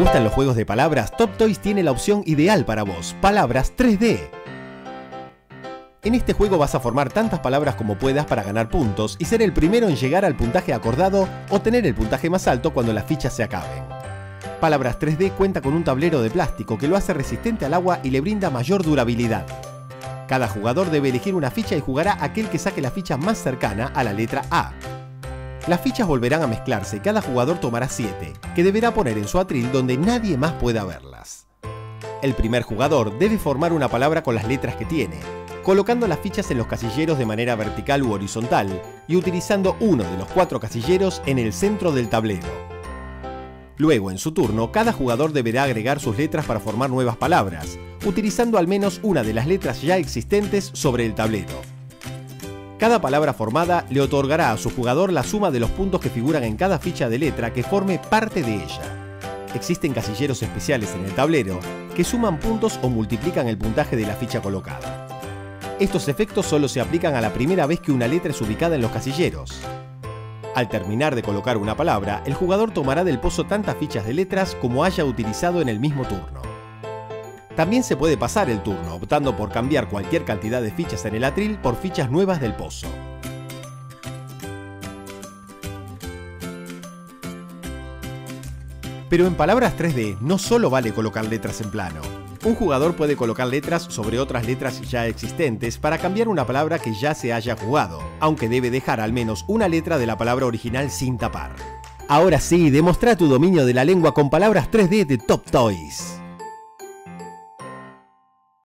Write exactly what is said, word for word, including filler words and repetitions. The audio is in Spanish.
gustan los juegos de palabras, Top Toys tiene la opción ideal para vos, Palabras tres D. En este juego vas a formar tantas palabras como puedas para ganar puntos y ser el primero en llegar al puntaje acordado o tener el puntaje más alto cuando las fichas se acaben. Palabras tres D cuenta con un tablero de plástico que lo hace resistente al agua y le brinda mayor durabilidad. Cada jugador debe elegir una ficha y jugará aquel que saque la ficha más cercana a la letra A. Las fichas volverán a mezclarse y cada jugador tomará siete, que deberá poner en su atril donde nadie más pueda verlas. El primer jugador debe formar una palabra con las letras que tiene, colocando las fichas en los casilleros de manera vertical u horizontal y utilizando uno de los cuatro casilleros en el centro del tablero. Luego, en su turno, cada jugador deberá agregar sus letras para formar nuevas palabras, utilizando al menos una de las letras ya existentes sobre el tablero. Cada palabra formada le otorgará a su jugador la suma de los puntos que figuran en cada ficha de letra que forme parte de ella. Existen casilleros especiales en el tablero que suman puntos o multiplican el puntaje de la ficha colocada. Estos efectos solo se aplican a la primera vez que una letra es ubicada en los casilleros. Al terminar de colocar una palabra, el jugador tomará del pozo tantas fichas de letras como haya utilizado en el mismo turno. También se puede pasar el turno, optando por cambiar cualquier cantidad de fichas en el atril por fichas nuevas del pozo. Pero en Palabras tres D no solo vale colocar letras en plano. Un jugador puede colocar letras sobre otras letras ya existentes para cambiar una palabra que ya se haya jugado, aunque debe dejar al menos una letra de la palabra original sin tapar. Ahora sí, demostrá tu dominio de la lengua con Palabras tres D de Top Toys.